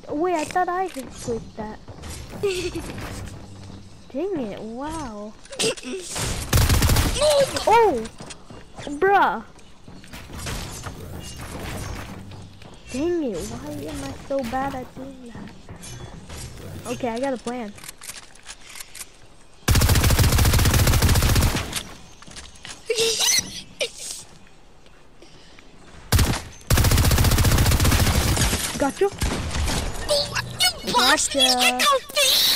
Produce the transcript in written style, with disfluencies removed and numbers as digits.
Wait, I thought I had clicked that. Dang it, wow. Oh! Bruh! Dang it, why am I so bad at doing that? Okay, I got a plan. Gotcha. You bastard! Get off me!